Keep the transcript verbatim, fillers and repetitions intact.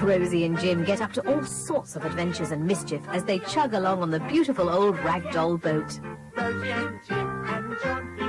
Rosie and Jim get up to all sorts of adventures and mischief as they chug along on the beautiful old ragdoll boat. Rosie and Jim and John